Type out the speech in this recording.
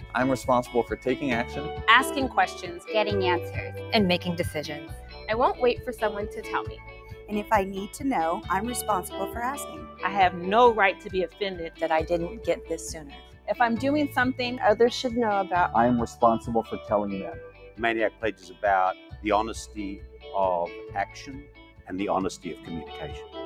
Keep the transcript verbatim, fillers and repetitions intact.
I'm responsible for taking action, asking questions, getting answers, and making decisions. I won't wait for someone to tell me. And if I need to know, I'm responsible for asking. I have no right to be offended that I didn't get this sooner. If I'm doing something others should know about, I am responsible for telling them. Maniac Pledge is about the honesty of action and the honesty of communication.